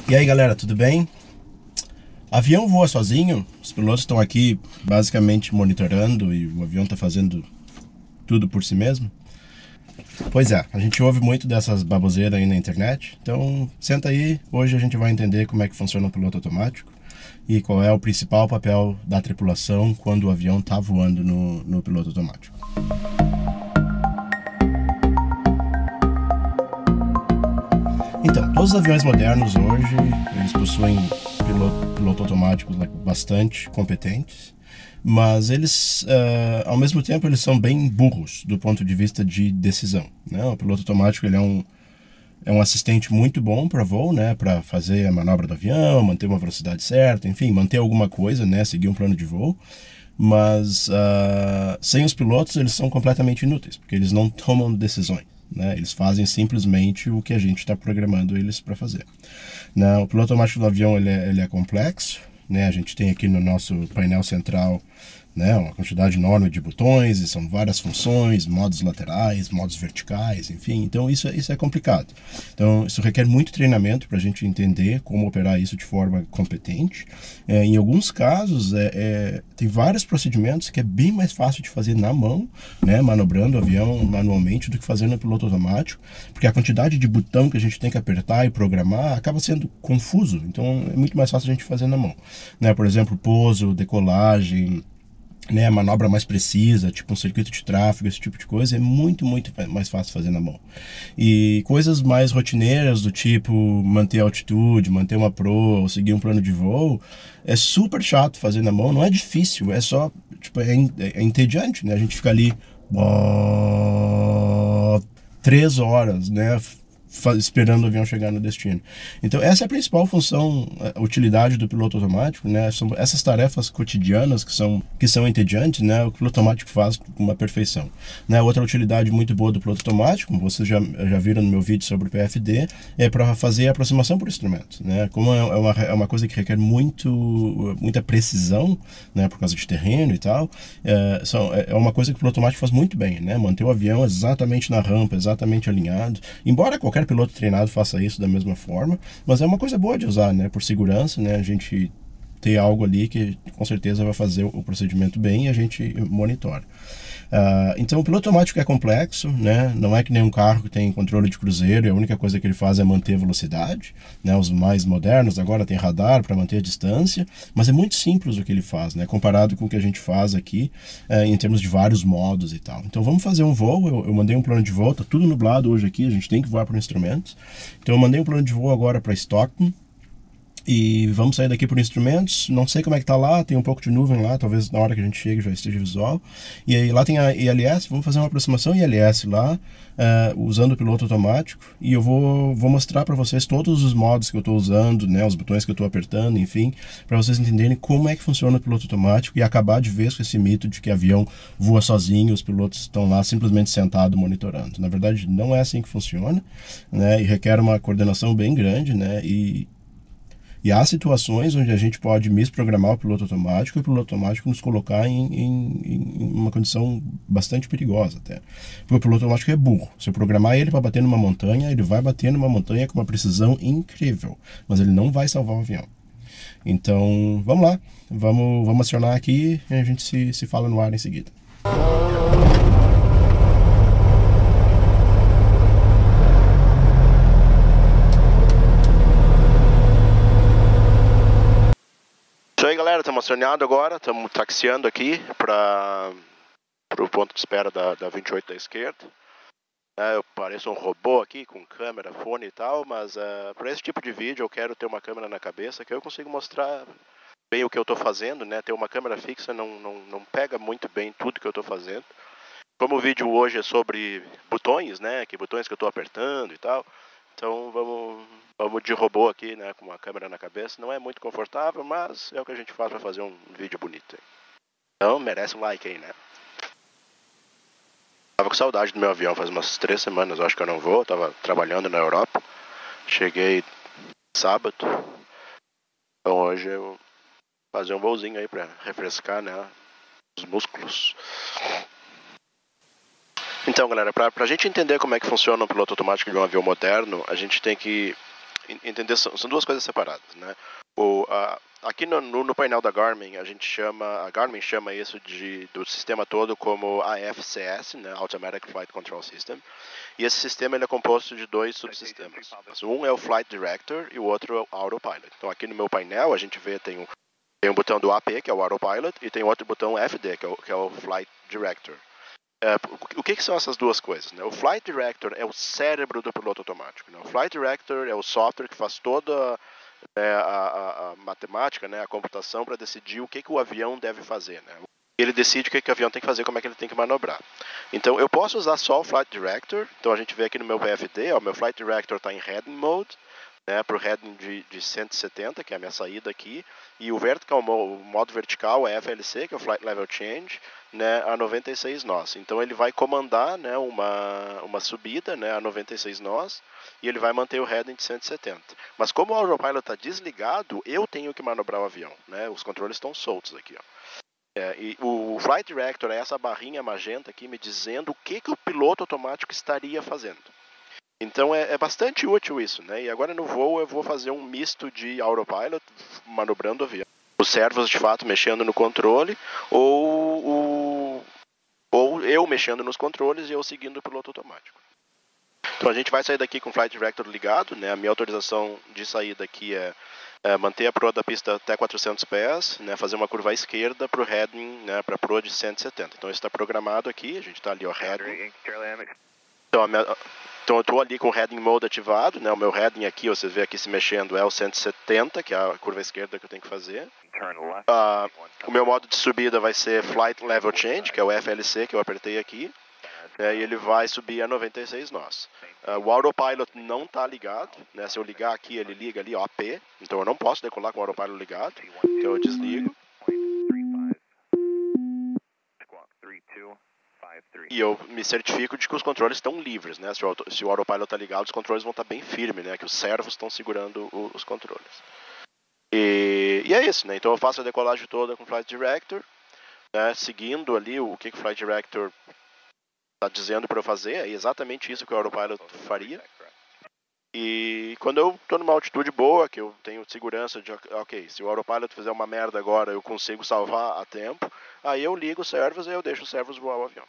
E aí galera, tudo bem? Avião voa sozinho, os pilotos estão aqui basicamente monitorando e o avião está fazendo tudo por si mesmo? Pois é, a gente ouve muito dessas baboseiras aí na internet, então senta aí, hoje a gente vai entender como é que funciona o piloto automático e qual é o principal papel da tripulação quando o avião está voando no piloto automático. Então, todos os aviões modernos hoje, eles possuem piloto automáticos bastante competentes, mas eles, ao mesmo tempo, eles são bem burros do ponto de vista de decisão, né? O piloto automático ele é um assistente muito bom para voo, né? Para fazer a manobra do avião, manter uma velocidade certa, enfim, manter alguma coisa, né? Seguir um plano de voo. Mas sem os pilotos eles são completamente inúteis, porque eles não tomam decisões. Né? Eles fazem simplesmente o que a gente está programando eles para fazer. Né? O piloto automático do avião ele é complexo. Né? A gente tem aqui no nosso painel central, né, uma quantidade enorme de botões, e são várias funções, modos laterais, modos verticais, enfim. Então isso é complicado. Então isso requer muito treinamento para a gente entender como operar isso de forma competente. Em alguns casos, tem vários procedimentos que é bem mais fácil de fazer na mão, né, manobrando o avião manualmente, do que fazer no piloto automático, porque a quantidade de botão que a gente tem que apertar e programar acaba sendo confuso. Então é muito mais fácil a gente fazer na mão. Né? Por exemplo, pouso, decolagem, né, manobra mais precisa, tipo um circuito de tráfego, esse tipo de coisa, é muito mais fácil fazer na mão. E coisas mais rotineiras, do tipo manter a altitude, manter uma proa, ou seguir um plano de voo, é super chato fazer na mão, não é difícil, é só, tipo, é entediante, né? A gente fica ali 3 horas, né, esperando o avião chegar no destino. Então essa é a principal função, a utilidade do piloto automático, né? São essas tarefas cotidianas que são entediantes, né? O piloto automático faz com uma perfeição. Né? Outra utilidade muito boa do piloto automático, como vocês já viram no meu vídeo sobre o PFD, é para fazer a aproximação por instrumento. Né? Como é uma coisa que requer muita precisão, né? Por causa de terreno e tal, é uma coisa que o piloto automático faz muito bem, né? Manter o avião exatamente na rampa, exatamente alinhado, embora qualquer piloto treinado faça isso da mesma forma, mas é uma coisa boa de usar, né? Por segurança, né? A gente ter algo ali que com certeza vai fazer o procedimento bem e a gente monitora. Então o piloto automático é complexo, né? Não é que nem um carro que tem controle de cruzeiro e a única coisa que ele faz é manter a velocidade, né? Os mais modernos agora tem radar para manter a distância, mas é muito simples o que ele faz, né? Comparado com o que a gente faz aqui, em termos de vários modos e tal. Então vamos fazer um voo. Eu mandei um plano de voo, tá tudo nublado hoje aqui, a gente tem que voar por instrumentos. Então eu mandei um plano de voo agora para Stockton. E vamos sair daqui por instrumentos. Não sei como é que tá lá, tem um pouco de nuvem lá, talvez na hora que a gente chegue já esteja visual. E aí lá tem a ILS, vamos fazer uma aproximação ILS lá, usando o piloto automático. E eu vou mostrar para vocês todos os modos que eu estou usando, né, os botões que eu estou apertando, enfim, para vocês entenderem como é que funciona o piloto automático e acabar de vez com esse mito de que avião voa sozinho, os pilotos estão lá simplesmente sentados monitorando. Na verdade, não é assim que funciona, né, e requer uma coordenação bem grande, né, e há situações onde a gente pode desprogramar o piloto automático e o piloto automático nos colocar em uma condição bastante perigosa até. Porque o piloto automático é burro. Se eu programar ele para bater numa montanha, ele vai bater numa montanha com uma precisão incrível, mas ele não vai salvar o avião. Então, vamos lá. Vamos acionar aqui e a gente se fala no ar em seguida. Isso aí, galera, estamos acionados agora, estamos taxiando aqui para o ponto de espera da 28 da esquerda. Eu pareço um robô aqui com câmera, fone e tal, mas para esse tipo de vídeo eu quero ter uma câmera na cabeça que eu consigo mostrar bem o que eu estou fazendo, né? Ter uma câmera fixa não pega muito bem tudo que eu estou fazendo. Como o vídeo hoje é sobre botões, né? Que botões que eu estou apertando e tal. Então vamos de robô aqui, né, com uma câmera na cabeça. Não é muito confortável, mas é o que a gente faz para fazer um vídeo bonito. Então merece um like aí, né? Tava com saudade do meu avião, faz umas 3 semanas, eu acho que eu não vou. Tava trabalhando na Europa. Cheguei sábado. Então hoje eu vou fazer um voozinho aí para refrescar, né, os músculos. Então, galera, para a gente entender como é que funciona o piloto automático de um avião moderno, a gente tem que entender, são duas coisas separadas, né? Aqui no painel da Garmin, a Garmin chama isso do sistema todo como AFCS, né? Automatic Flight Control System. E esse sistema ele é composto de dois subsistemas. Um é o Flight Director e o outro é o Autopilot. Então aqui no meu painel a gente vê tem um botão do AP, que é o Autopilot, e tem outro botão FD, que é o Flight Director. O que são essas duas coisas? Né? O Flight Director é o cérebro do piloto automático. Né? O Flight Director é o software que faz toda a matemática, né, a computação para decidir o que o avião deve fazer. Né? Ele decide o que o avião tem que fazer, como é que ele tem que manobrar. Então eu posso usar só o Flight Director. Então a gente vê aqui no meu PFD, o meu Flight Director está em Heading Mode, né, para o heading de 170, que é a minha saída aqui, e o vertical, o modo vertical é FLC, que é o Flight Level Change, né, a 96 nós. Então ele vai comandar, né, uma subida, né, a 96 nós, e ele vai manter o heading de 170. Mas como o Autopilot está desligado, eu tenho que manobrar o avião, né, os controles estão soltos aqui, ó. E o Flight Director é essa barrinha magenta aqui me dizendo o que o piloto automático estaria fazendo. Então é bastante útil isso, né? E agora no voo eu vou fazer um misto de Autopilot manobrando o avião. Os servos de fato mexendo no controle ou eu mexendo nos controles e eu seguindo o piloto automático. Então a gente vai sair daqui com o Flight Director ligado, né? A minha autorização de saída aqui é manter a proa da pista até 400 pés, né? Fazer uma curva à esquerda para o heading, né? Para a proa de 170. Então isso está programado aqui, a gente está ali o heading. Então eu estou ali com o heading mode ativado, né? O meu heading aqui, vocês vê aqui se mexendo, é o 170, que é a curva esquerda que eu tenho que fazer. O meu modo de subida vai ser Flight Level Change, que é o FLC que eu apertei aqui. E ele vai subir a 96 nós. O Autopilot não está ligado, né? Se eu ligar aqui, ele liga ali, ó, AP. Então eu não posso decolar com o Autopilot ligado. Então eu desligo. E eu me certifico de que os controles estão livres, né? Se o Autopilot está ligado, os controles vão estar bem firmes, né? Que os servos estão segurando os controles. E é isso, né? Então eu faço a decolagem toda com o Flight Director, né? Seguindo ali o que o Flight Director está dizendo para eu fazer, é exatamente isso que o Autopilot faria. E quando eu estou numa altitude boa, que eu tenho segurança de, ok, se o Autopilot fizer uma merda agora, eu consigo salvar a tempo, aí eu ligo os servos e eu deixo os servos voar o avião.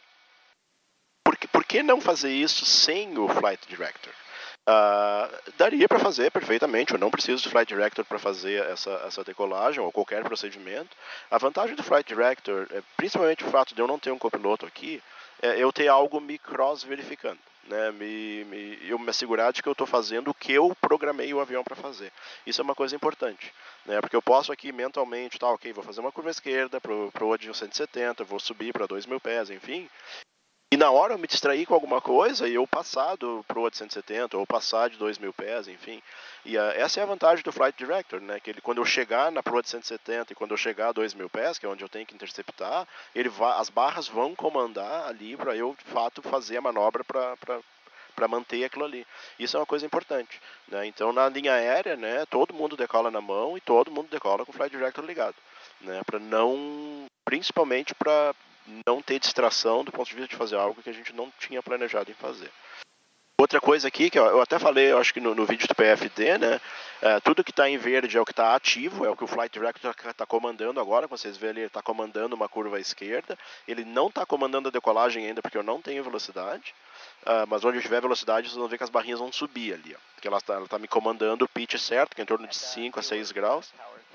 Por que não fazer isso sem o Flight Director? Daria para fazer perfeitamente, eu não preciso do Flight Director para fazer essa decolagem ou qualquer procedimento. A vantagem do Flight Director, principalmente o fato de eu não ter um copiloto aqui, é eu ter algo me cross-verificando, né? Eu me assegurar de que eu estou fazendo o que eu programei o avião para fazer. Isso é uma coisa importante, né? Porque eu posso aqui mentalmente, tá, ok, vou fazer uma curva esquerda para o de 170, vou subir para 2.000 pés, enfim. E na hora eu me distrair com alguma coisa e eu passar do proa de 170 ou passar de 2.000 pés, enfim. E essa é a vantagem do Flight Director, né? Que ele, quando eu chegar na proa de 170 e quando eu chegar a 2.000 pés, que é onde eu tenho que interceptar, as barras vão comandar ali para eu, de fato, fazer a manobra para manter aquilo ali. Isso é uma coisa importante, né? Então, na linha aérea, né, todo mundo decola na mão e todo mundo decola com o Flight Director ligado, né? Principalmente para não ter distração do ponto de vista de fazer algo que a gente não tinha planejado em fazer. Outra coisa aqui, que eu até falei, eu acho que no vídeo do PFD, né, tudo que está em verde é o que está ativo, é o que o Flight Director está comandando agora, como vocês veem ali, ele está comandando uma curva à esquerda, ele não está comandando a decolagem ainda porque eu não tenho velocidade, mas onde eu tiver velocidade, vocês vão ver que as barrinhas vão subir ali, ó, porque ela está me comandando o pitch certo, que é em torno de 5 a 6 graus.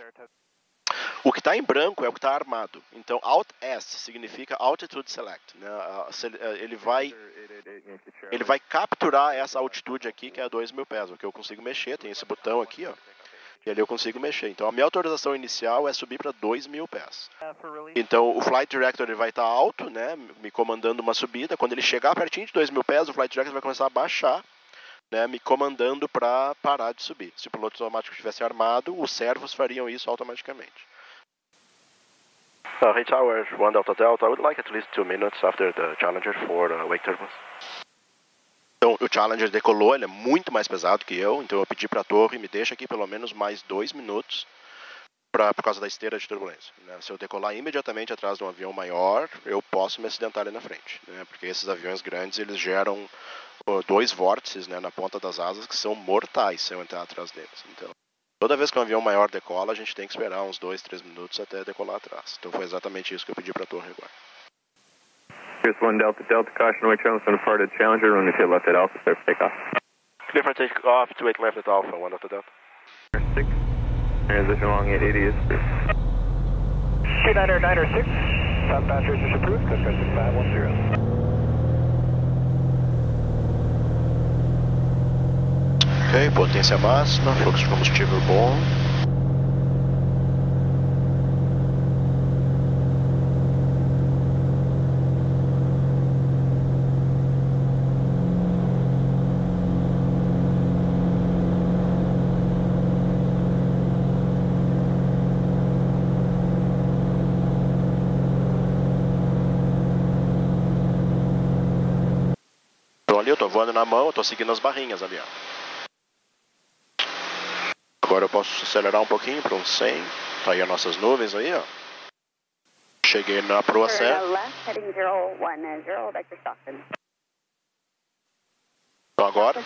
O que está em branco é o que está armado. Então, Alt S significa Altitude Select, né? Ele vai capturar essa altitude aqui, que é a 2.000 pés, o que eu consigo mexer, tem esse botão aqui, ó, e ali eu consigo mexer. Então, a minha autorização inicial é subir para 2.000 pés. Então, o Flight Director ele vai estar alto, né, me comandando uma subida. Quando ele chegar pertinho de 2.000 pés, o Flight Director vai começar a baixar, né, me comandando para parar de subir. Se o piloto automático estivesse armado, os servos fariam isso automaticamente. Hey Tower, 1 Delta Delta, I would like at least 2 minutes after the Challenger for wake turbulence. Então, o Challenger decolou, ele é muito mais pesado que eu, então eu pedi para a torre, me deixa aqui pelo menos mais 2 minutos, por causa da esteira de turbulência, né? Se eu decolar imediatamente atrás de um avião maior, eu posso me acidentar ali na frente, né? Porque esses aviões grandes, eles geram dois vórtices, né, na ponta das asas que são mortais se eu entrar atrás deles. Então, toda vez que um avião maior decola, a gente tem que esperar uns 2, 3 minutos até decolar atrás. Então foi exatamente isso que eu pedi para a torre agora. Here's 1 Delta, Delta, caution, weight trailing on departed Challenger, runway to left at Alpha, clear for takeoff. Clear for takeoff, 28 left at Alpha, 1 Delta Delta. 6, transition along 880 is clear. Schneider 906, top passengers is approved, clear 6510. Ok, potência máxima, fluxo de combustível bom. Então ali eu tô voando na mão, eu tô seguindo as barrinhas ali, ó. Agora eu posso acelerar um pouquinho para uns 100. Tá aí as nossas nuvens aí, ó. Cheguei na proa certa. Então agora,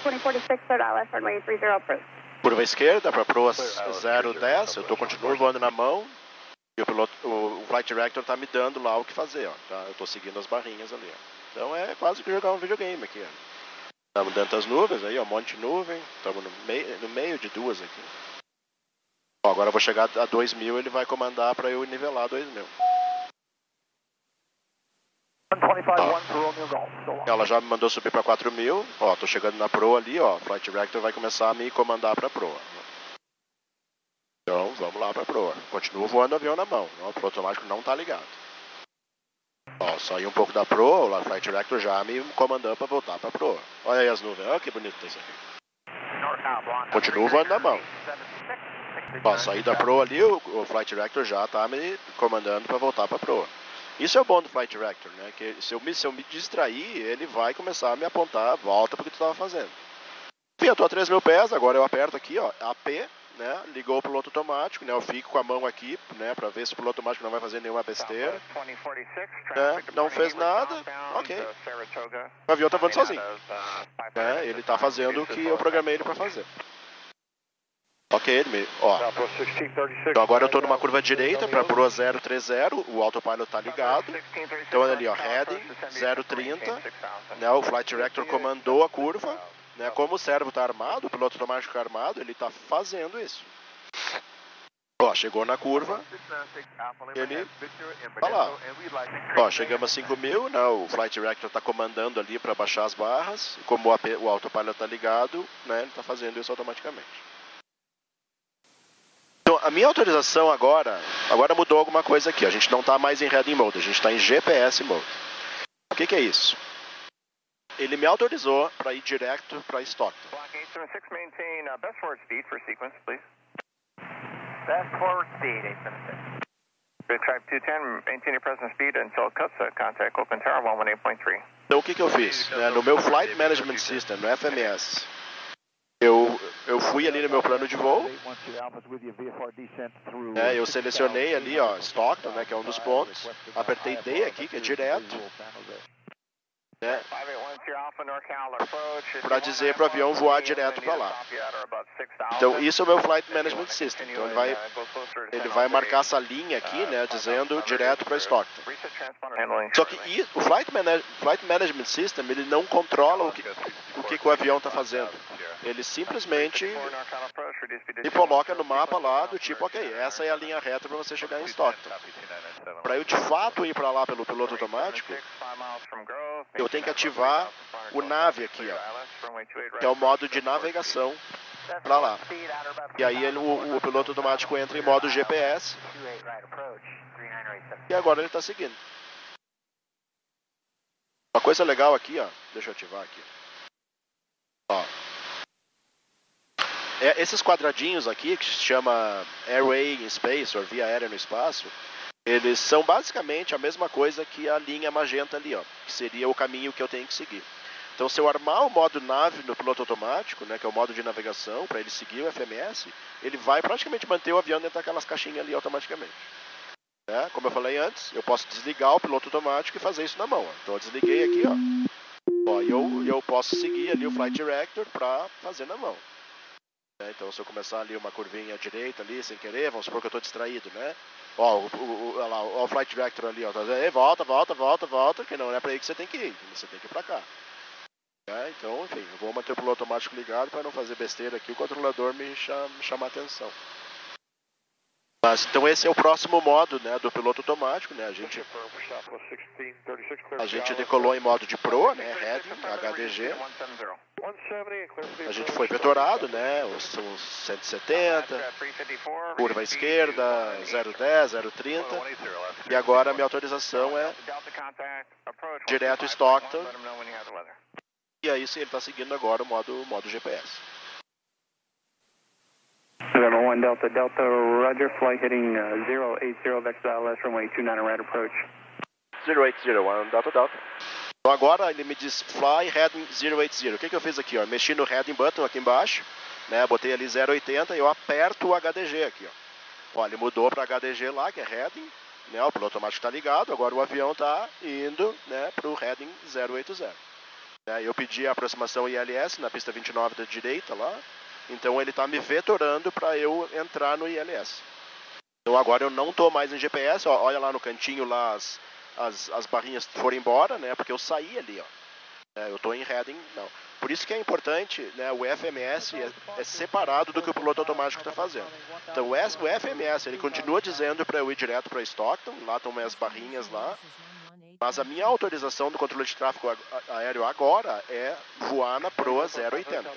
curva esquerda para proa 010. Eu continuo voando na mão. E o Flight Director tá me dando lá o que fazer, ó. Tá? Eu tô seguindo as barrinhas ali, ó. Então é quase que jogar um videogame aqui, ó. Estamos dentro das nuvens aí, ó, um monte de nuvem. Estamos no meio de duas aqui. Ó, agora eu vou chegar a 2000, ele vai comandar para eu nivelar 2000. Ela já me mandou subir para 4000. Ó, tô chegando na proa ali, ó. O Flight Director vai começar a me comandar para proa. Então, vamos lá para proa. Continuo voando o avião na mão. O piloto automático não tá ligado. Ó, saí um pouco da proa, o Flight Director já me comandando para voltar para proa. Olha aí as nuvens, olha que bonito isso aqui. Continuo voando na mão. Ó, saí da proa ali, o Flight Director já tá me comandando para voltar para proa. Isso é o bom do Flight Director, né? Que se eu me distrair, ele vai começar a me apontar, volta pro que tu tava fazendo. Enfim, eu tô a 3.000 pés, agora eu aperto aqui, ó, AP, né? Ligou o piloto automático, né? Eu fico com a mão aqui, né? Para ver se o piloto automático não vai fazer nenhuma besteira. Né? Não fez nada, ok. O avião tá voando sozinho. Né? Ele tá fazendo o que eu programei ele para fazer. Ok, ó. Então agora eu tô numa curva direita para proa 030, o autopilot tá ligado. Então olha ali, ó, heading 030, né? O Flight Director comandou a curva, né? Como o servo tá armado, o piloto automático tá armado, ele tá fazendo isso. Ó, chegou na curva, ele tá lá. Ó, chegamos a 5000, né? O Flight Director tá comandando ali para baixar as barras, como o autopilot tá ligado, né? Ele tá fazendo isso automaticamente. Então, a minha autorização agora mudou alguma coisa aqui. A gente não está mais em heading mode, a gente está em GPS mode. O que é isso? Ele me autorizou para ir direto para Stockton. Best forward speed for sequence, please. Best forward speed, 876. Good Tribe 210, maintain your present speed until Cutsa, contact Open Tower 118.3. Então o que eu fiz? No meu Flight Management System, no FMS, eu fui ali no meu plano de voo, eu selecionei ali, ó, Stockton, né, que é um dos pontos, apertei D aqui, que é direto, né, para dizer para o avião voar direto para lá. Então isso é o meu Flight Management System. Então ele vai marcar essa linha aqui, né, dizendo direto para Stockton. Só que o Flight Management System, ele não controla o que o avião está fazendo. Ele simplesmente me coloca no mapa lá do tipo, ok, essa é a linha reta para você chegar em Stockton. Para eu de fato ir para lá pelo piloto automático, eu tenho que ativar o NAV aqui, ó, que é o modo de navegação para lá. E aí o piloto automático entra em modo GPS e agora ele está seguindo. Uma coisa legal aqui, ó, deixa eu ativar aqui. Ó. Esses quadradinhos aqui, que se chama Airway in Space, ou via aérea no espaço, eles são basicamente a mesma coisa que a linha magenta ali, ó, que seria o caminho que eu tenho que seguir. Então, se eu armar o modo nave no piloto automático, né, que é o modo de navegação, para ele seguir o FMS, ele vai praticamente manter o avião dentro daquelas caixinhas ali automaticamente. Né? Como eu falei antes, eu posso desligar o piloto automático e fazer isso na mão. Ó. Então, eu desliguei aqui, ó. E eu posso seguir ali o Flight Director para fazer na mão. Né? Então, se eu começar ali uma curvinha à direita ali, sem querer, vamos supor que eu estou distraído, né? Ó, o Flight Director ali, ó, tá dizendo, volta, que não é para aí que você tem que ir, você tem que ir para cá. Então, enfim, eu vou manter o piloto automático ligado para não fazer besteira aqui, o controlador me chamar a atenção. Mas, então esse é o próximo modo, né, do piloto automático, né, a gente decolou em modo de Pro, né, Heading, HDG, a gente foi vetorado, né, os 170, curva esquerda, 010, 030, e agora a minha autorização é direto Stockton, e aí sim ele está seguindo agora o modo GPS. November 1 Delta Delta, Roger, flight heading 080, vector left runway 29 right approach. 080, Delta Delta. Então agora ele me diz fly heading 080. O que eu fiz aqui? Ó? Mexi no heading button aqui embaixo, né? Botei ali 080 e eu aperto o HDG aqui. Ó, ele mudou para HDG lá, que é heading, né? O piloto automático está ligado, agora o avião está indo, né, para o heading 080. Né? Eu pedi a aproximação ILS na pista 29 da direita lá. Então ele está me vetorando para eu entrar no ILS. Então agora eu não estou mais em GPS, ó, olha lá no cantinho lá as barrinhas foram embora, né? Porque eu saí ali, ó. Eu estou em heading, não. Por isso que é importante, né? O FMS é separado do que o piloto automático está fazendo. Então o FMS ele continua dizendo para eu ir direto para Stockton, lá estão minhas barrinhas lá. Mas a minha autorização do controle de tráfego aéreo agora é voar na proa 080.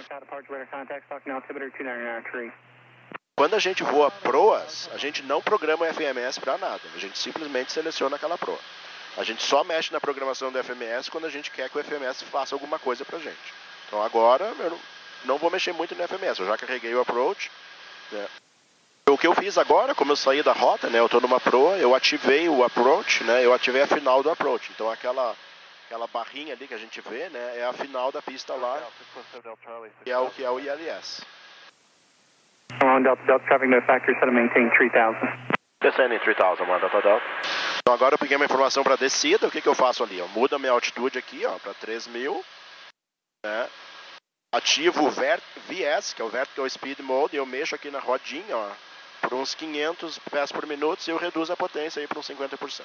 Quando a gente voa proas, a gente não programa o FMS para nada. A gente simplesmente seleciona aquela proa. A gente só mexe na programação do FMS quando a gente quer que o FMS faça alguma coisa para a gente. Então agora eu não vou mexer muito no FMS. Eu já carreguei o approach. Né? O que eu fiz agora, como eu saí da rota, né, eu estou numa proa, eu ativei o approach, né, eu ativei a final do approach. Então aquela barrinha ali que a gente vê, né, é a final da pista lá, que é o ILS. Delta Delta, traffic no factory, set to maintain 3000. Descending 3000, Delta Delta. Então agora eu peguei uma informação para descida, o que eu faço ali? Eu mudo a minha altitude aqui, ó, para 3000, né, ativo o VS, que é o Vertical Speed Mode, e eu mexo aqui na rodinha, ó, por uns 500 pés por minuto e eu reduzo a potência aí para uns 50%.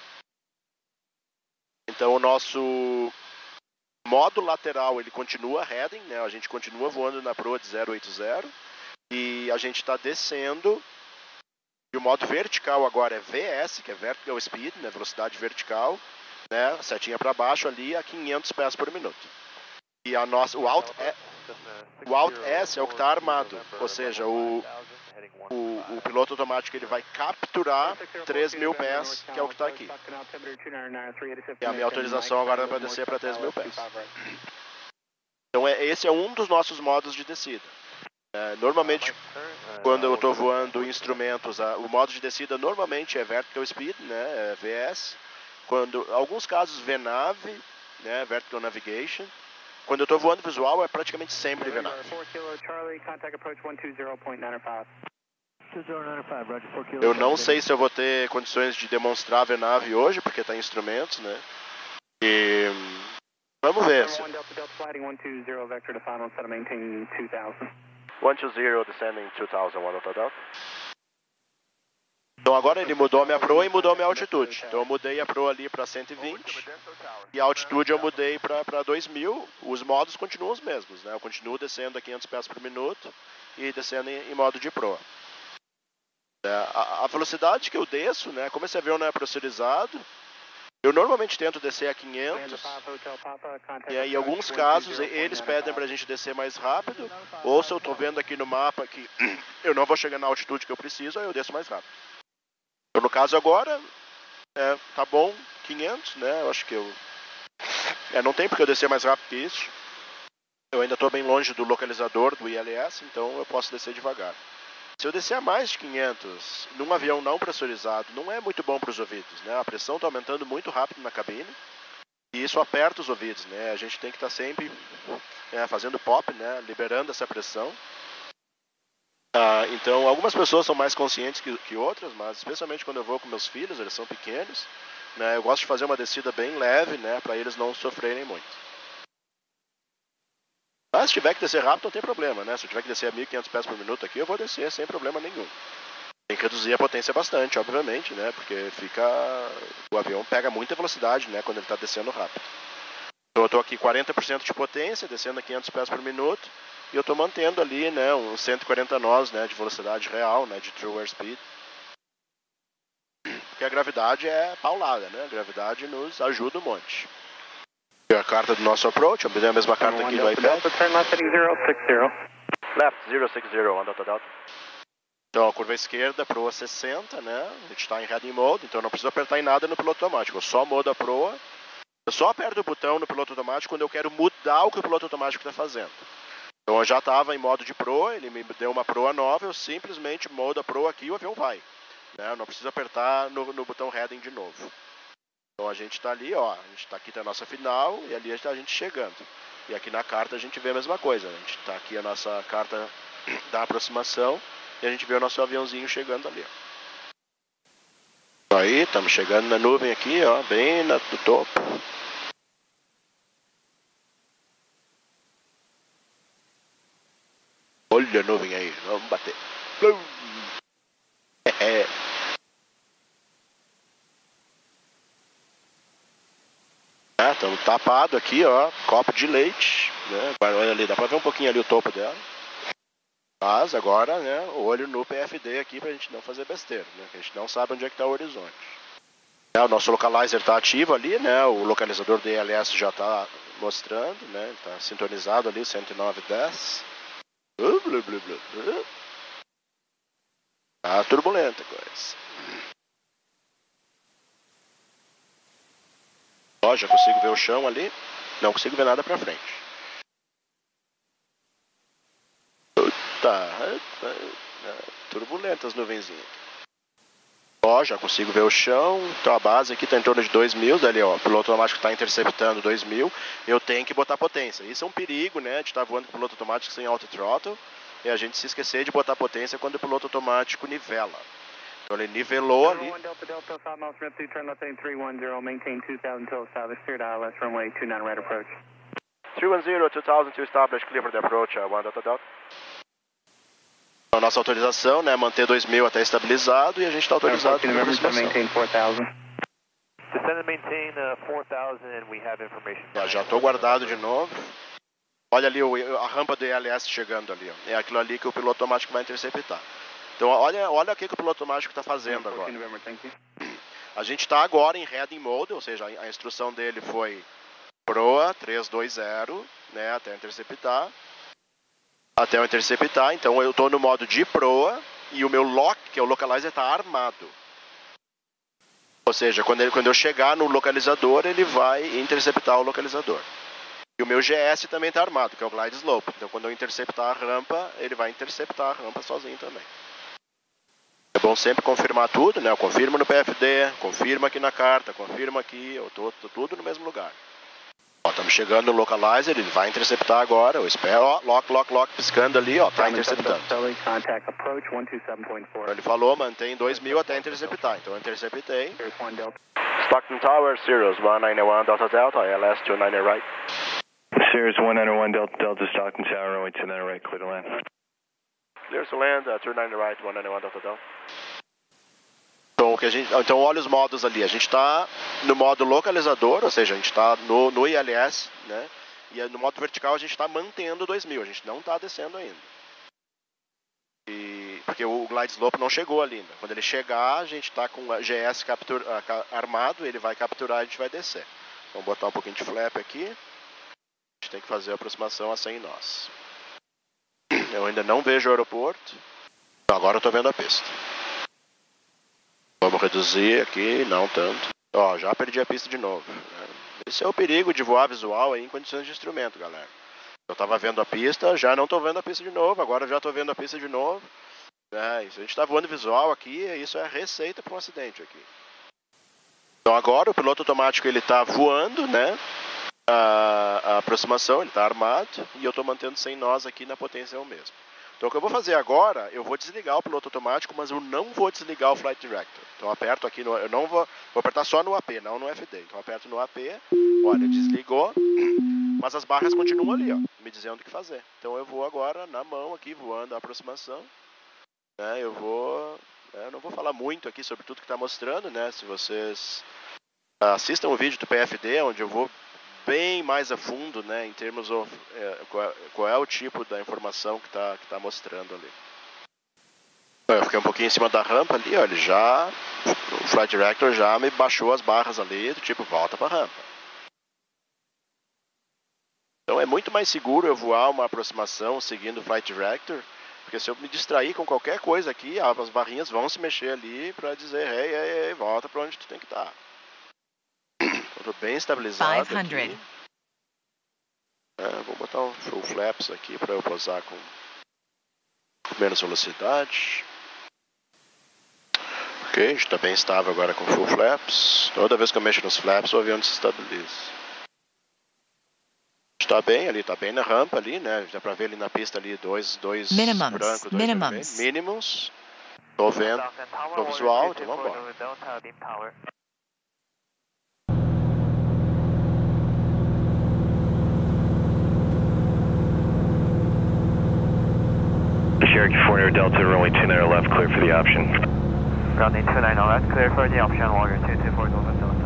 Então o nosso modo lateral ele continua heading, né? A gente continua voando na proa de 080 e a gente está descendo. E o modo vertical agora é VS, que é Vertical Speed, né? Velocidade vertical, né? Setinha para baixo ali a 500 pés por minuto. E o Alt S é o que está armado, ou seja, o piloto automático ele vai capturar 3.000 pés, que é o que está aqui. E a minha autorização agora é para descer para 3.000 pés. Então esse é um dos nossos modos de descida. Normalmente, quando eu estou voando instrumentos, o modo de descida normalmente é Vertical Speed, né, é VS. Alguns casos VNAV, né, Vertical Navigation. Quando eu estou voando visual, é praticamente sempre VNAV. Eu não sei se eu vou ter condições de demonstrar VNAV hoje, porque está em instrumentos, né? E vamos ver. 120, descending 2000, Delta Delta. Então agora ele mudou a minha proa e mudou a minha altitude. Então eu mudei a proa ali para 120 e a altitude eu mudei para 2000. Os modos continuam os mesmos, né? Eu continuo descendo a 500 pés por minuto e descendo em modo de proa. A velocidade que eu desço, né? Como esse avião não é pressurizado, eu normalmente tento descer a 500 e aí, em alguns casos eles pedem para a gente descer mais rápido, ou se eu estou vendo aqui no mapa que eu não vou chegar na altitude que eu preciso, aí eu desço mais rápido. Então, no caso agora, tá bom, 500, né? Eu acho que não tem porque eu descer mais rápido que isso. Eu ainda estou bem longe do localizador do ILS, então eu posso descer devagar. Se eu descer a mais de 500 num avião não pressurizado, não é muito bom para os ouvidos, né? A pressão está aumentando muito rápido na cabine E isso aperta os ouvidos, né? A gente tem que estar sempre fazendo pop, né? Liberando essa pressão. Então, algumas pessoas são mais conscientes que outras, mas especialmente quando eu vou com meus filhos, eles são pequenos, né? Eu gosto de fazer uma descida bem leve, né? Para eles não sofrerem muito. Mas se tiver que descer rápido, não tem problema, né? Se eu tiver que descer a 1.500 pés por minuto aqui, eu vou descer sem problema nenhum. Tem que reduzir a potência bastante, obviamente, né? Porque o avião pega muita velocidade, né? Quando ele está descendo rápido. Então eu estou aqui 40% de potência, descendo a 500 pés por minuto, e eu estou mantendo ali, né? Uns 140 nós, né? De velocidade real, né? De true airspeed. Porque a gravidade é paulada, né? A gravidade nos ajuda um monte. A carta do nosso approach, eu dei a mesma carta aqui no iPad. Left 060 on Delta Delta. Então a curva esquerda, proa 60, né? A gente está em heading mode, então eu não preciso apertar em nada no piloto automático. Eu só mudo a proa. Eu só aperto o botão no piloto automático quando eu quero mudar o que o piloto automático está fazendo. Então eu já estava em modo de proa, ele me deu uma proa nova, eu simplesmente mudo a proa aqui e o avião vai. Né? Eu não preciso apertar no botão heading de novo. Então a gente está ali, ó, a gente está aqui na nossa final e ali está a gente chegando. E aqui na carta a gente vê a mesma coisa, né? A gente está aqui a nossa carta da aproximação e a gente vê o nosso aviãozinho chegando ali. Ó. Aí, estamos chegando na nuvem aqui, ó, bem no topo. Olha a nuvem aí, vamos bater. Estamos tapados aqui, ó, copo de leite, né? Olha ali, dá pra ver um pouquinho ali o topo dela. Mas agora, né, o olho no PFD aqui pra gente não fazer besteira, né? Que a gente não sabe onde é que tá o horizonte. O nosso localizer tá ativo ali, né? O localizador do ILS já tá mostrando, né? Tá sintonizado ali, 109.10. Tá turbulenta a coisa. Ó, já consigo ver o chão ali. Não consigo ver nada pra frente. Turbulentas as nuvenzinhas. Ó, já consigo ver o chão. Então a base aqui tá em torno de 2.000. Ali, ó, o piloto automático tá interceptando 2.000. Eu tenho que botar potência. Isso é um perigo, né? De estar voando com o piloto automático sem auto throttle. E a gente se esquecer de botar potência quando o piloto automático nivela. Então ele nivelou ali. Delta Delta, Southmost Rep 2, turn left heading 310, maintain 2000 until established, clear to ILS runway 29 right approach. 310, 2000 to establish, clear for the approach, 1 Delta Delta. A nossa autorização, né, manter 2.000 até estabilizado e a gente está autorizado para maintain 4000. Descend and maintain 4000 and we have information. Já estou guardado de novo. Olha ali a rampa do ILS chegando ali, ó. É aquilo ali que o piloto automático vai interceptar. Então olha o que o piloto automático está fazendo agora. A gente está agora em heading mode, ou seja, a instrução dele foi proa 320, né, até interceptar. Até eu interceptar, então eu estou no modo de proa e o meu lock, que é o localizer, está armado. Ou seja, quando eu chegar no localizador, ele vai interceptar o localizador. E o meu GS também está armado, que é o glide slope. Então quando eu interceptar a rampa, ele vai interceptar a rampa sozinho também. É bom sempre confirmar tudo, né? Eu confirmo no PFD, confirmo aqui na carta, confirmo aqui, eu tô tudo no mesmo lugar. Ó, estamos chegando no localizer, ele vai interceptar agora, eu espero, ó, lock, piscando ali, ó, tá interceptando. Ele falou, mantém 2.000 até interceptar, então eu interceptei. Stockton Tower, Sirius 191 Delta Delta, ILS 290 right. Sirius 191 Delta Delta, Stockton Tower, runway 29 right, clear to land. Clear to land, 290 right, 191 Delta Delta. Então olha os modos ali, a gente está no modo localizador, ou seja, a gente está no ILS, né? E no modo vertical a gente está mantendo 2.000, a gente não está descendo ainda. Porque o glide slope não chegou ali ainda. Quando ele chegar, a gente está com o GS armado, ele vai capturar e a gente vai descer. Vamos botar um pouquinho de flap aqui. A gente tem que fazer a aproximação a 100 nós. Eu ainda não vejo o aeroporto. Agora eu estou vendo a pista. Vamos reduzir aqui, não tanto. Ó, já perdi a pista de novo. Esse é o perigo de voar visual aí em condições de instrumento, galera. Eu tava vendo a pista, já não tô vendo a pista de novo, agora já tô vendo a pista de novo. Se a gente tá voando visual aqui, isso é receita para um acidente aqui. Então agora o piloto automático ele está voando, né? A aproximação, ele está armado e eu estou mantendo sem nós aqui na potência o mesmo. Então o que eu vou fazer agora, eu vou desligar o piloto automático, mas eu não vou desligar o Flight Director. Então eu aperto aqui, eu não vou apertar só no AP, não no FD. Então eu aperto no AP, olha, desligou, mas as barras continuam ali, ó, me dizendo o que fazer. Então eu vou agora na mão aqui, voando a aproximação, né? Eu não vou falar muito aqui sobre tudo que está mostrando, né? Se vocês assistam o vídeo do PFD, onde eu vou bem mais a fundo, né, em termos de qual é o tipo da informação que tá mostrando ali. Eu fiquei um pouquinho em cima da rampa ali, ó, o Flight Director já me baixou as barras ali, do tipo, volta pra rampa. Então é muito mais seguro eu voar uma aproximação seguindo o Flight Director, porque se eu me distrair com qualquer coisa aqui, as barrinhas vão se mexer ali para dizer, ei, volta para onde tu tem que estar. Estou bem estabilizado 500. aqui. Vou botar um full flaps aqui para eu pousar com menos velocidade. Ok, a gente está bem estável agora com full flaps. Toda vez que eu mexo nos flaps, o avião se estabiliza. Está bem ali, está bem na rampa ali, né? Dá para ver ali na pista ali, dois Minimums. brancos, dois vermelhos. Minimums. Tô vendo, tô visual, então vamos embora. Cherokee 4 Delta, runway 29 left, clear for the option. Runway 29 left, clear for the option, Warrior 224 Delta.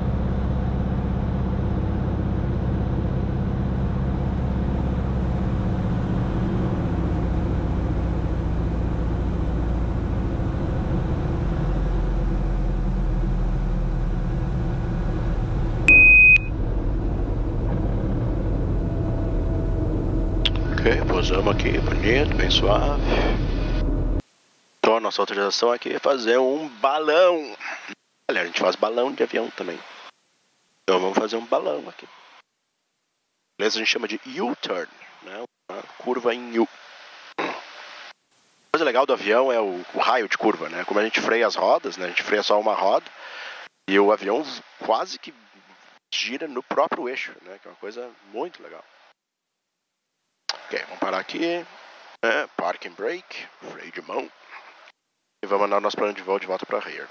Ok, pousamos aqui, bonito, bem suave. Então a nossa autorização aqui é fazer um balão. Olha, a gente faz balão de avião também. Então vamos fazer um balão aqui. Beleza, a gente chama de U-turn, né? Uma curva em U. A coisa legal do avião é o raio de curva, né? Como a gente freia as rodas, né? A gente freia só uma roda e o avião quase que gira no próprio eixo, né? Que é uma coisa muito legal. Ok, vamos parar aqui, parking brake, freio de mão, e vamos mandar o nosso plano de voo de volta para Rear.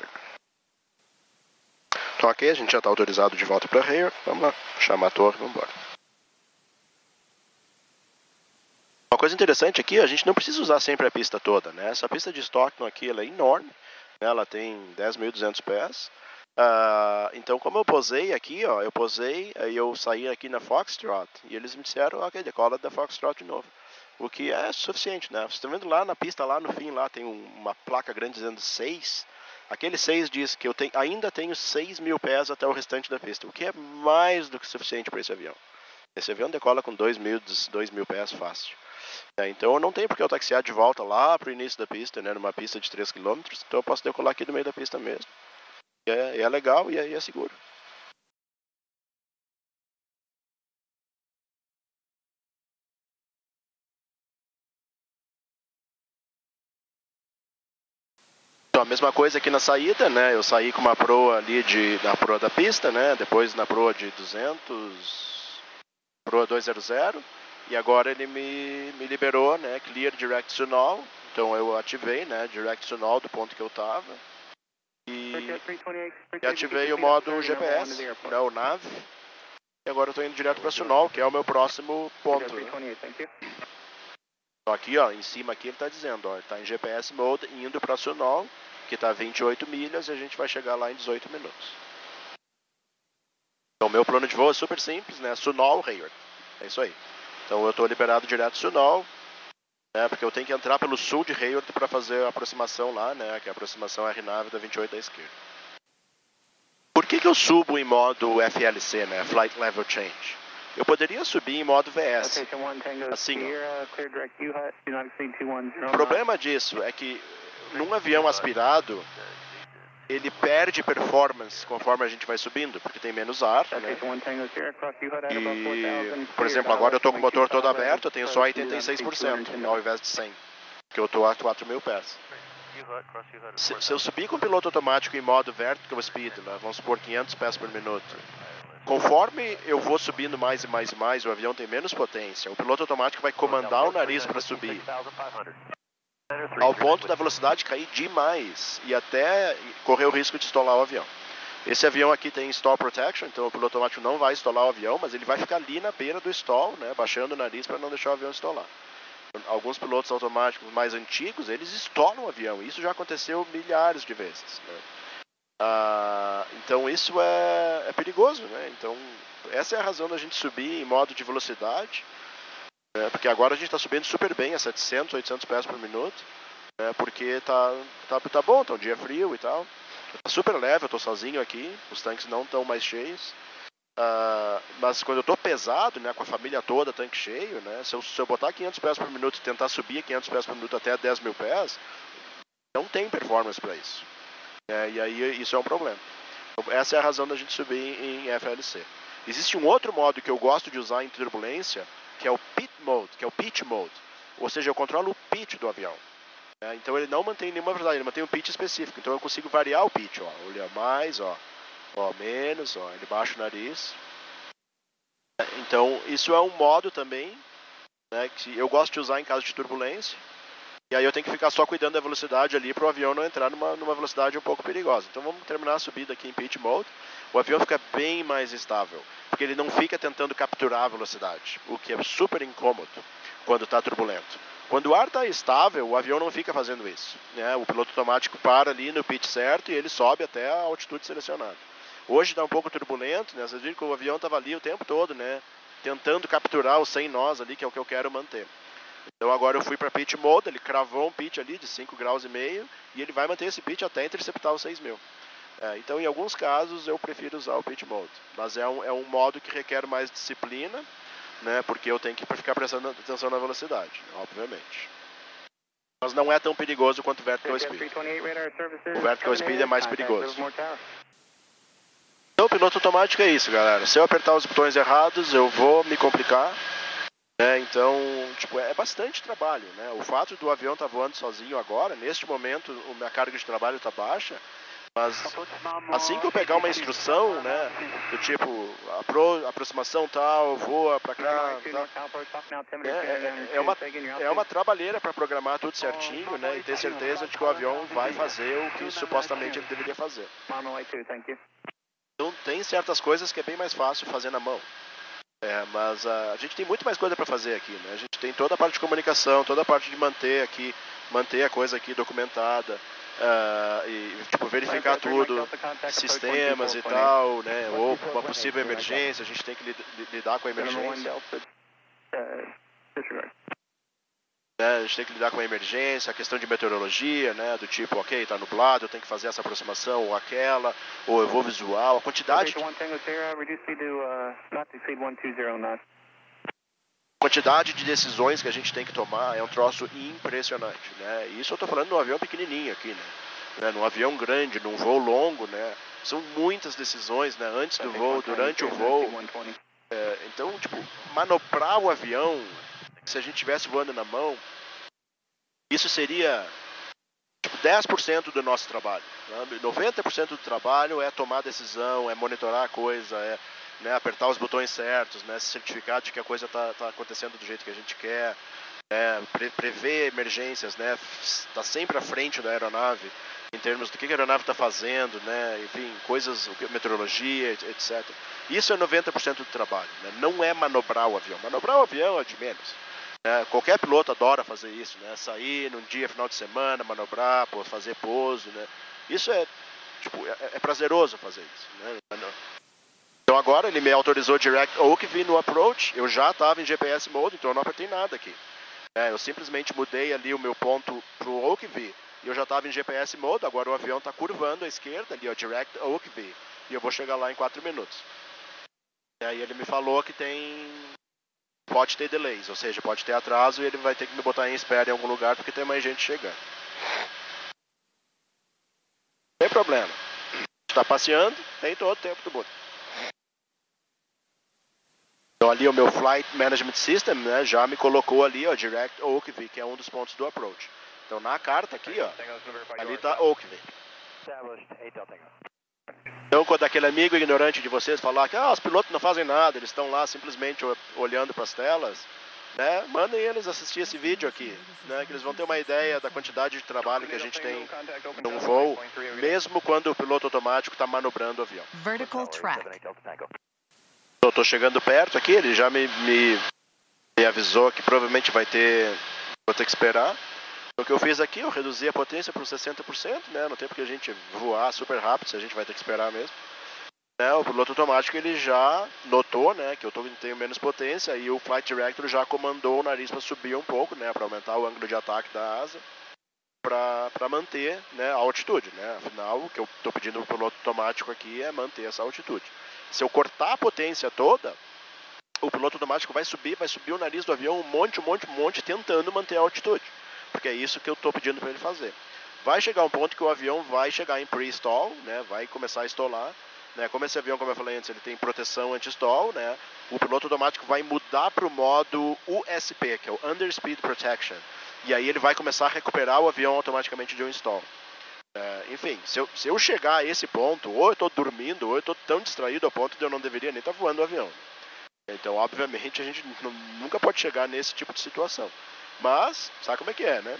Então aqui a gente já está autorizado de volta para Rear, vamos lá, chamar a torre e vamos embora. Uma coisa interessante aqui, a gente não precisa usar sempre a pista toda, né? Essa pista de Stockton aqui ela é enorme, né? Ela tem 10.200 pés. Então como eu posei aqui, ó, aí eu saí aqui na Foxtrot e eles me disseram, ok, decola da Foxtrot de novo. O que é suficiente, né? Vocês estão vendo lá na pista, lá no fim, lá tem uma placa grande dizendo 6. Aquele 6 diz que eu ainda tenho 6.000 pés até o restante da pista, o que é mais do que suficiente para esse avião. Esse avião decola com 2.000 pés fácil. Então eu não tenho porque eu taxiar de volta lá para o início da pista, né? Numa pista de 3 km, então eu posso decolar aqui no meio da pista mesmo. É legal e é seguro. Então a mesma coisa aqui na saída, né? Eu saí com uma proa ali na proa da pista, né? Depois na proa de 200, proa 200, e agora ele me liberou, né? Clear Direct to Null. Então eu ativei, né? Direct to Null do ponto que eu estava. E ativei o modo GPS, né, o nav, e agora eu estou indo direto para Sunol, que é o meu próximo ponto. Né? Então aqui, ó, em cima aqui ele está dizendo, ó, está em GPS mode, indo para Sunol, que está a 28 milhas, e a gente vai chegar lá em 18 minutos. Então meu plano de voo é super simples, né, Sunol, Hayward, é isso aí. Então eu estou liberado direto de Sunol, porque eu tenho que entrar pelo sul de Hayward para fazer a aproximação lá, né, que é a aproximação RNAV da 28 da esquerda. Por que eu subo em modo FLC, né, Flight Level Change? Eu poderia subir em modo VS, assim, ó. O problema disso é que num avião aspirado, ele perde performance conforme a gente vai subindo, porque tem menos ar, né? E, por exemplo, agora eu estou com o motor todo aberto, eu tenho só 86% ao invés de 100%, porque eu estou a 4.000 pés. Se eu subir com o piloto automático em modo vertical speed, né, vamos supor 500 pés por minuto, conforme eu vou subindo mais e mais e mais, o avião tem menos potência, o piloto automático vai comandar o nariz para subir, ao ponto da velocidade cair demais e até correr o risco de estolar o avião. Esse avião aqui tem stall protection, então o piloto automático não vai estolar o avião, mas ele vai ficar ali na beira do stall, né, baixando o nariz para não deixar o avião estolar. Alguns pilotos automáticos mais antigos, eles estolam o avião. Isso já aconteceu milhares de vezes, né? Então isso é perigoso, né? Então essa é a razão da gente subir em modo de velocidade, né? Porque agora a gente está subindo super bem a 700, 800 pés por minuto, né? Porque tá bom, tá um dia frio e tal. Tá super leve, eu tô sozinho aqui, os tanques não estão mais cheios. Mas quando eu tô pesado, né, com a família toda, tanque cheio, né, se eu botar 500 pés por minuto e tentar subir 500 pés por minuto até 10 mil pés, não tem performance para isso. E aí isso é um problema. Então, essa é a razão da gente subir em FLC. Existe um outro modo que eu gosto de usar em turbulência, que é o pitch mode, ou seja, eu controlo o pitch do avião. Então ele não mantém nenhuma velocidade, ele mantém um pitch específico, então eu consigo variar o pitch, olha mais, menos, ele baixa o nariz. Então isso é um modo também, né, que eu gosto de usar em caso de turbulência. E aí eu tenho que ficar só cuidando da velocidade ali para o avião não entrar numa velocidade um pouco perigosa. Então vamos terminar a subida aqui em pitch mode. O avião fica bem mais estável, porque ele não fica tentando capturar a velocidade, o que é super incômodo quando está turbulento. Quando o ar está estável, o avião não fica fazendo isso, né? O piloto automático para ali no pitch certo e ele sobe até a altitude selecionada. Hoje está um pouco turbulento, né? Vocês viram que o avião estava ali o tempo todo, né? Tentando capturar os 100 nós ali, que é o que eu quero manter. Então agora eu fui para pitch mode, ele cravou um pitch ali de 5,5 graus e ele vai manter esse pitch até interceptar os 6.000. Então em alguns casos eu prefiro usar o pitch mode, mas é um modo que requer mais disciplina, né? Porque eu tenho que ficar prestando atenção na velocidade, obviamente. Mas não é tão perigoso quanto o vertical speed. O vertical speed é mais perigoso. Então o piloto automático é isso, galera. Se eu apertar os botões errados, eu vou me complicar. Então, tipo, é bastante trabalho, né? O fato do avião estar voando sozinho agora, neste momento, a minha carga de trabalho está baixa, mas assim que eu pegar uma instrução, né, do tipo, aproximação tal, voa para cá, tal, é uma trabalheira para programar tudo certinho, né, e ter certeza de que o avião vai fazer o que supostamente ele deveria fazer. Então tem certas coisas que é bem mais fácil fazer na mão. Mas a gente tem muito mais coisa para fazer aqui, né? A gente tem toda a parte de comunicação, toda a parte de manter a coisa aqui documentada, e tipo, verificar tudo, sistemas e tal, né? Ou uma possível emergência, a gente tem que lidar com a emergência. A gente tem que lidar com a emergência, a questão de meteorologia, né? Do tipo, ok, tá nublado, eu tenho que fazer essa aproximação ou aquela, ou eu vou visual, a quantidade de decisões que a gente tem que tomar é um troço impressionante, né? E isso eu tô falando num avião pequenininho aqui, né? Num avião grande, num voo longo, né? São muitas decisões, né? Antes do voo, durante o voo. Então, tipo, manobrar o avião, se a gente estivesse voando na mão, isso seria tipo 10% do nosso trabalho. 90% do trabalho é tomar decisão, é monitorar a coisa, né, apertar os botões certos, né, se certificar de que a coisa está acontecendo do jeito que a gente quer, prever emergências, né, está sempre à frente da aeronave em termos do que a aeronave está fazendo, né, enfim, coisas, meteorologia, etc. Isso é 90% do trabalho, né, não é manobrar o avião. Manobrar o avião é de menos. Qualquer piloto adora fazer isso, né, sair num dia, final de semana, manobrar, fazer pouso, né. Isso é prazeroso fazer isso, né. Então agora ele me autorizou Direct OAKV no approach, eu já estava em GPS mode, então eu não apertei nada aqui. Eu simplesmente mudei ali o meu ponto para o OAKV e eu já estava em GPS mode, agora o avião está curvando à esquerda ali, Direct OAKV, e eu vou chegar lá em 4 minutos. E aí ele me falou que pode ter delays, ou seja, pode ter atraso e ele vai ter que me botar em espera em algum lugar porque tem mais gente chegando. Não tem problema. Está passeando, tem todo o tempo do mundo. Então ali o meu Flight Management System, né, já me colocou ali, Direct OAKV, que é um dos pontos do approach. Então na carta aqui, ó, ali está Oakville. Então quando aquele amigo ignorante de vocês falar que os pilotos não fazem nada, eles estão lá simplesmente olhando para as telas, né, mandem eles assistir esse vídeo aqui, né, que eles vão ter uma ideia da quantidade de trabalho que a gente tem num voo, mesmo quando o piloto automático está manobrando o avião. Vertical track. Eu estou chegando perto aqui, ele já me avisou que provavelmente vou ter que esperar. O que eu fiz aqui, eu reduzi a potência para 60%, né? Não tem porque a gente voar super rápido, se a gente vai ter que esperar mesmo. Né? O piloto automático ele já notou, né, que eu tenho menos potência e o Flight Director já comandou o nariz para subir um pouco, né, para aumentar o ângulo de ataque da asa, para manter, né, a altitude. Né? Afinal, o que eu estou pedindo para o piloto automático aqui é manter essa altitude. Se eu cortar a potência toda, o piloto automático vai subir o nariz do avião um monte, tentando manter a altitude. Porque é isso que eu estou pedindo para ele fazer. Vai chegar um ponto que o avião vai chegar em pre-stall, né? Vai começar a estolar. Né? Como esse avião, como eu falei antes, ele tem proteção anti-stall, né? O piloto automático vai mudar para o modo USP, que é o Underspeed Protection. E aí ele vai começar a recuperar o avião automaticamente de um stall. Enfim, se eu chegar a esse ponto, ou eu estou dormindo, ou eu estou tão distraído ao ponto de eu não deveria nem estar voando o avião. Então, obviamente, a gente nunca pode chegar nesse tipo de situação. Mas, sabe como é que é, né?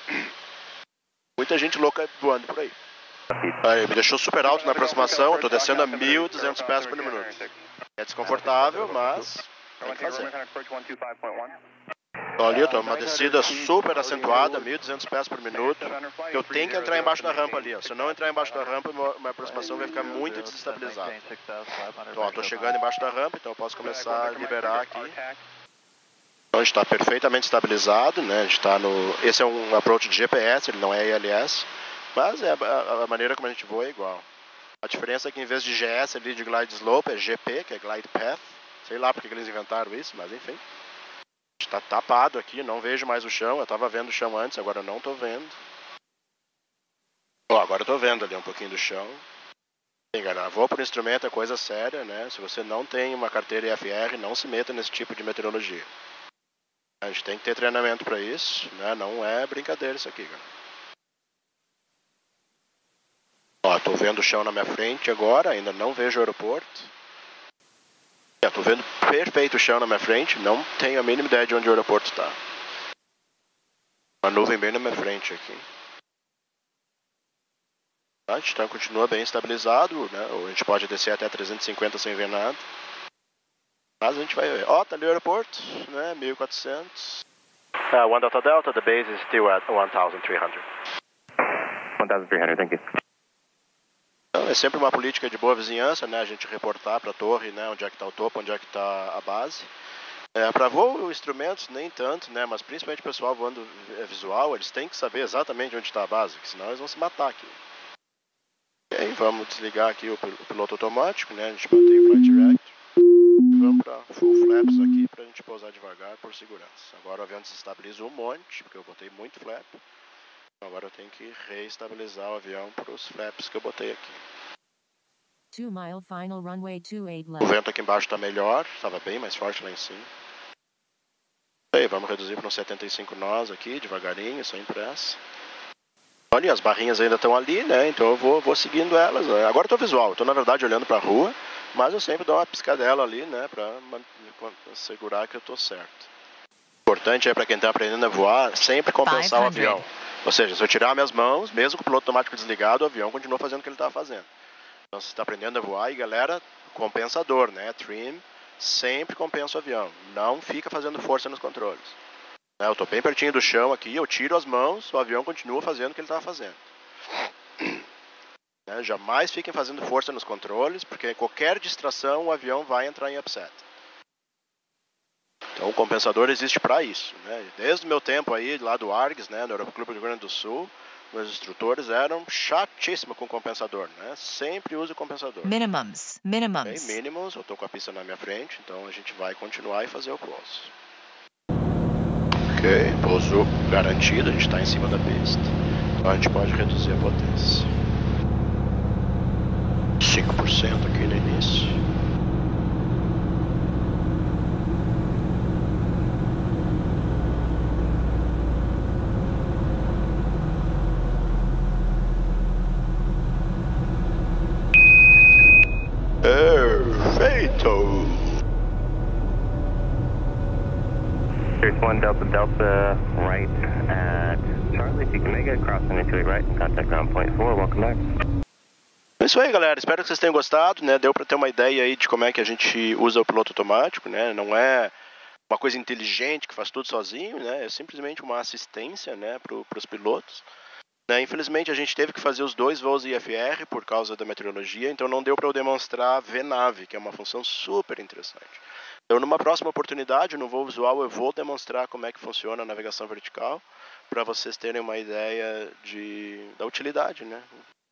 Muita gente louca voando por aí. Aí me deixou super alto na aproximação, estou descendo a 1.200 pés por minuto. É desconfortável, mas tem que fazer. Então, ali eu estou uma descida super acentuada, 1.200 pés por minuto. Eu tenho que entrar embaixo da rampa ali. Ó. Se eu não entrar embaixo da rampa, minha aproximação vai ficar muito desestabilizada. Então, estou chegando embaixo da rampa, então eu posso começar a liberar aqui. Então a gente está perfeitamente estabilizado, né? A gente está esse é um approach de GPS, ele não é ILS, mas a maneira como a gente voa é igual. A diferença é que em vez de GS ali de Glide Slope é GP, que é Glide Path. Sei lá porque eles inventaram isso, mas enfim. A gente está tapado aqui, não vejo mais o chão. Eu estava vendo o chão antes, agora eu não estou vendo. Agora eu estou vendo ali um pouquinho do chão. Enganar. Voo por instrumento é coisa séria, né? Se você não tem uma carteira IFR, não se meta nesse tipo de meteorologia. A gente tem que ter treinamento para isso, né? Não é brincadeira isso aqui, cara. Ó, tô vendo o chão na minha frente agora, ainda não vejo o aeroporto. Tô vendo perfeito o chão na minha frente, não tenho a mínima ideia de onde o aeroporto está. Uma nuvem bem na minha frente aqui. A gente continua bem estabilizado, né? Ou a gente pode descer até 350 sem ver nada. Mas a gente vai ver. Tá ali o aeroporto, né? 1400. One Delta Delta, the base is still at 1,300. 1,300, thank you. Então, é sempre uma política de boa vizinhança, né? A gente reportar para a torre, né? Onde é que está o topo, onde é que está a base. Para voo, instrumentos, nem tanto, né? Mas principalmente o pessoal voando visual, eles têm que saber exatamente onde está a base, senão eles vão se matar aqui. E aí, vamos desligar aqui o piloto automático, né? A gente mantém o Flight Director. Vamos para full flaps aqui para a gente pousar devagar por segurança. Agora o avião desestabiliza um monte, porque eu botei muito flap. Agora eu tenho que reestabilizar o avião para os flaps que eu botei aqui. 2 mile final runway 28 O left. vento aqui embaixo está melhor, estava bem mais forte lá em cima. Aí, vamos reduzir para uns 75 nós aqui, devagarinho, sem pressa. Olha, as barrinhas ainda estão ali, né? Então eu vou seguindo elas. Agora eu estou visual, estou na verdade olhando para a rua, mas eu sempre dou uma piscadela ali, né? Para assegurar que eu estou certo. O importante é para quem está aprendendo a voar, sempre compensar 500. o avião. Ou seja, se eu tirar minhas mãos, mesmo com o piloto automático desligado, o avião continua fazendo o que ele estava fazendo. Então você está aprendendo a voar e galera, compensador, né? Trim, sempre compensa o avião. Não fica fazendo força nos controles. Eu estou bem pertinho do chão aqui, eu tiro as mãos, o avião continua fazendo o que ele estava fazendo. Jamais fiquem fazendo força nos controles, porque qualquer distração o avião vai entrar em upset. Então o compensador existe para isso. Né? Desde o meu tempo aí, lá do ARGS, né, no Aeroclube do Rio Grande do Sul, meus instrutores eram chatíssimos com compensador. Né? Sempre use o compensador. Minimums. Okay, minimums, eu estou com a pista na minha frente, então a gente vai continuar e fazer o close. Ok, pouso garantido, a gente está em cima da pista. Então a gente pode reduzir a potência. 5% aqui no início. Piloto. Sirius 1 Delta Delta, right at Charlie, if you can make it, crossing into it right, contact ground point 4, welcome back. É isso aí, galera. Espero que vocês tenham gostado, né? Deu para ter uma ideia aí de como é que a gente usa o piloto automático, né? Não é uma coisa inteligente que faz tudo sozinho, né? É simplesmente uma assistência, né, para os pilotos. Né? Infelizmente, a gente teve que fazer os 2 voos IFR por causa da meteorologia, então não deu para eu demonstrar VNAV, que é uma função super interessante. Então, numa próxima oportunidade, no voo visual, eu vou demonstrar como é que funciona a navegação vertical, para vocês terem uma ideia da utilidade, né?